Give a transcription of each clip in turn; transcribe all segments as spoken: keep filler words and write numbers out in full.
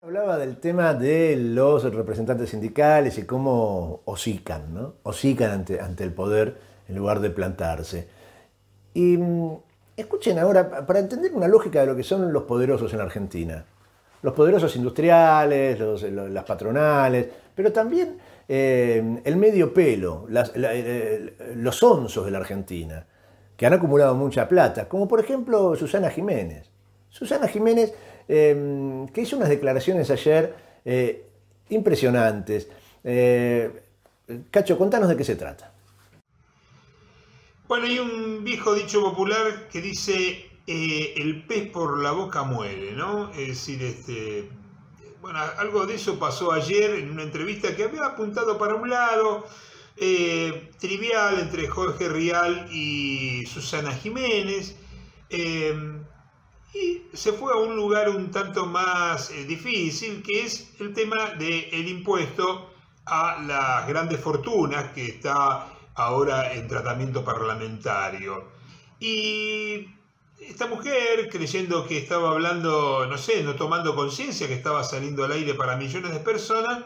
Hablaba del tema de los representantes sindicales y cómo hocican, ¿no? Hocican ante, ante el poder en lugar de plantarse. Y mm, escuchen ahora, para entender una lógica de lo que son los poderosos en Argentina. Los poderosos industriales, los, los- las patronales, pero también eh, el medio pelo, las- la- eh, los onzos de la Argentina, que han acumulado mucha plata, como por ejemplo Susana Jiménez. Susana Jiménez, eh, que hizo unas declaraciones ayer eh, impresionantes. Eh, Cacho, contanos de qué se trata. Bueno, hay un viejo dicho popular que dice eh, el pez por la boca muere, ¿no? Es decir, este, bueno, algo de eso pasó ayer en una entrevista que había apuntado para un lado, eh, trivial entre Jorge Rial y Susana Jiménez, eh, y se fue a un lugar un tanto más eh, difícil, que es el tema del impuesto a las grandes fortunas que está ahora en tratamiento parlamentario. Y esta mujer, creyendo que estaba hablando, no sé, no tomando conciencia que estaba saliendo al aire para millones de personas,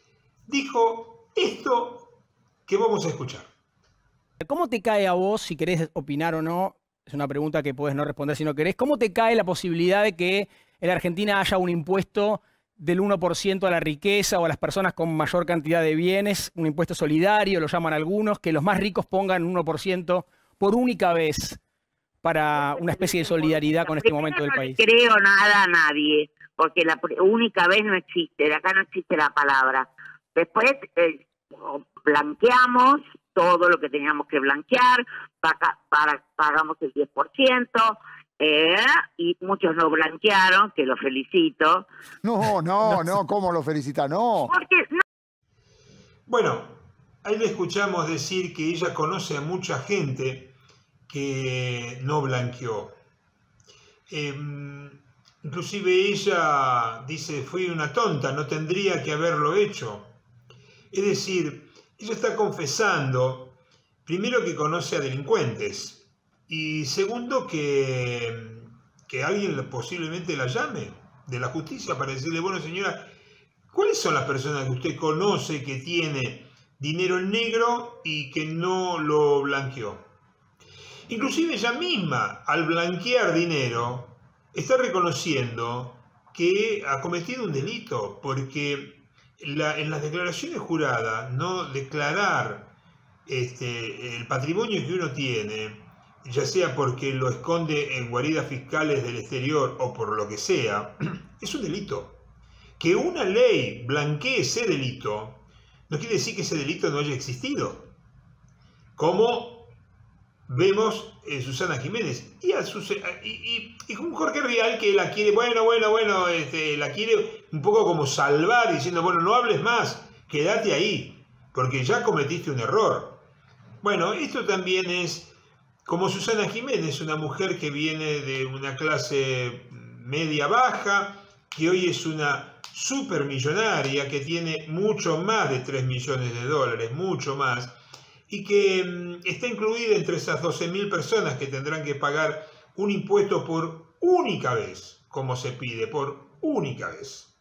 dijo esto que vamos a escuchar. ¿Cómo te cae a vos, si querés opinar o no? Es una pregunta que puedes no responder si no querés. ¿Cómo te cae la posibilidad de que en la Argentina haya un impuesto del uno por ciento a la riqueza o a las personas con mayor cantidad de bienes? Un impuesto solidario, lo llaman algunos, que los más ricos pongan un uno por ciento por única vez para una especie de solidaridad con este momento del No le país. creo nada a nadie, porque la pr- única vez no existe, de acá no existe la palabra. Después eh, blanqueamos todo lo que teníamos que blanquear, paga- para, pagamos el diez por ciento, eh, y muchos no blanquearon, que los felicito. No, no, no, ¿cómo lo felicita? No. Porque no, Bueno, ahí le escuchamos decir que ella conoce a mucha gente que no blanqueó. Eh, inclusive ella dice, fui una tonta, no tendría que haberlo hecho. Es decir, ella está confesando, primero que conoce a delincuentes y segundo que, que alguien posiblemente la llame de la justicia para decirle, bueno señora, ¿cuáles son las personas que usted conoce que tiene dinero en negro y que no lo blanqueó? Inclusive ella misma, al blanquear dinero, está reconociendo que ha cometido un delito, porque la- en las declaraciones juradas, no declarar este, el patrimonio que uno tiene, ya sea porque lo esconde en guaridas fiscales del exterior o por lo que sea, es un delito. Que una ley blanquee ese delito, no quiere decir que ese delito no haya existido. Como vemos en Susana Jiménez y, a Sus- y, y, y un Jorge Rial que la quiere, bueno, bueno, bueno, este, la quiere un poco como salvar diciendo, bueno, no hables más, quédate ahí, porque ya cometiste un error. Bueno, esto también es como Susana Jiménez, una mujer que viene de una clase media baja, que hoy es una supermillonaria, que tiene mucho más de tres millones de dólares, mucho más, y que mm, está incluida entre esas doce mil personas que tendrán que pagar un impuesto por única vez, como se pide, por única vez,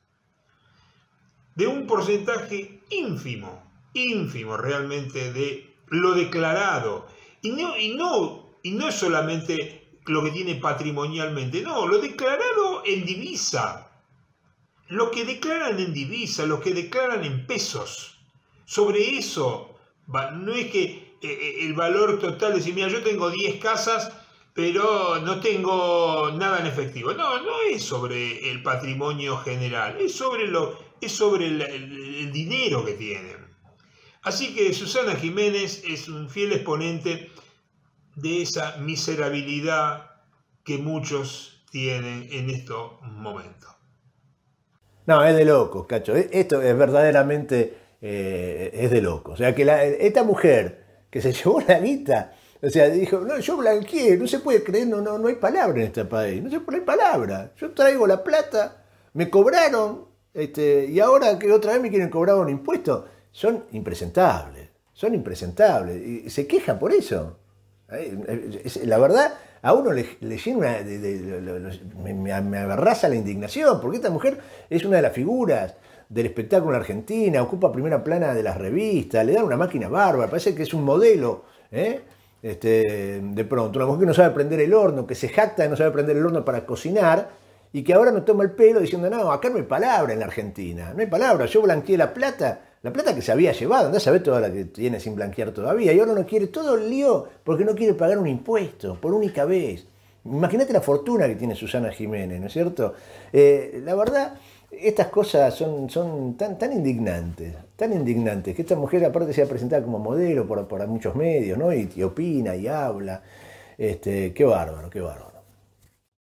de un porcentaje ínfimo, ínfimo realmente de lo declarado. Y no, y no, y no es solamente lo que tiene patrimonialmente, no, lo declarado en divisa, lo que declaran en divisa, lo que declaran en pesos. Sobre eso, va- no es que eh, el valor total, decir, mira, yo tengo diez casas, pero no tengo nada en efectivo. No, no es sobre el patrimonio general, es sobre, lo, es sobre el, el- el dinero que tienen. Así que Susana Jiménez es un fiel exponente de esa miserabilidad que muchos tienen en estos momentos. No, es de locos, Cacho. E- Esto es verdaderamente eh, es de locos. O sea, que la- esta mujer que se llevó la guita, o sea, dijo, no, yo blanqueé, no se puede creer, no, no, no hay palabra en este país, no se no hay palabra. Yo traigo la plata, me cobraron, este, y ahora que otra vez me quieren cobrar un impuesto, son impresentables, son impresentables, y se quejan por eso. Ay, es- La verdad, a uno le, le llena una, de, de, de, de, de, me, me abarraza la indignación, porque esta mujer es una de las figuras del espectáculo en Argentina, ocupa primera plana de las revistas, le dan una máquina bárbara, parece que es un modelo, ¿eh? Este, de pronto, una mujer que no sabe prender el horno, que se jacta de no saber prender el horno para cocinar, y que ahora nos toma el pelo diciendo, no, acá no hay palabra en la Argentina, no hay palabra, yo blanqueé la plata, la plata que se había llevado, andá a saber toda la que tiene sin blanquear todavía, y ahora no quiere, todo el lío porque no quiere pagar un impuesto, por única vez. Imagínate la fortuna que tiene Susana Jiménez, ¿no es cierto? Eh, la verdad, estas cosas son, son tan, tan indignantes, tan indignantes, que esta mujer aparte se ha presentado como modelo por, por muchos medios, ¿no? Y, y opina y habla, este, qué bárbaro, qué bárbaro.